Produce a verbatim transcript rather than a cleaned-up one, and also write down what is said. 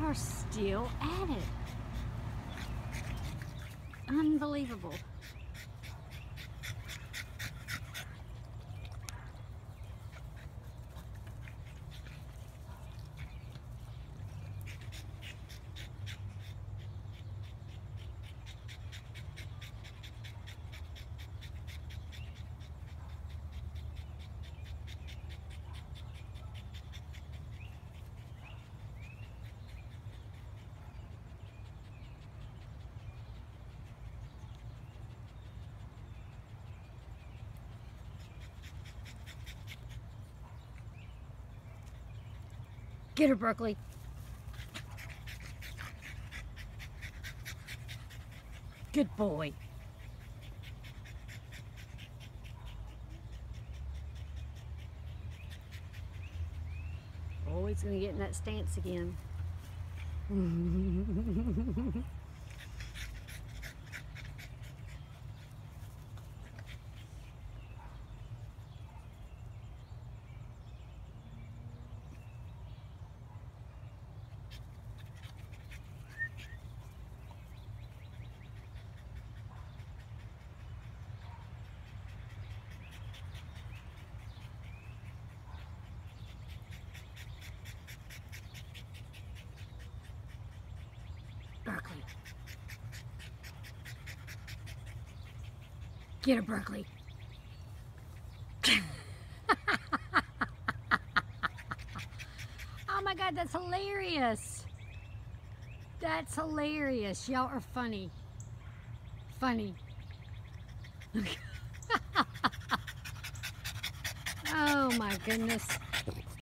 are still at it. Unbelievable. Get her, Berkeley. Good boy. Oh, he's going to get in that stance again. Berkeley. Get her, Berkeley. Oh my God, that's hilarious. That's hilarious. Y'all are funny. Funny. Oh my goodness.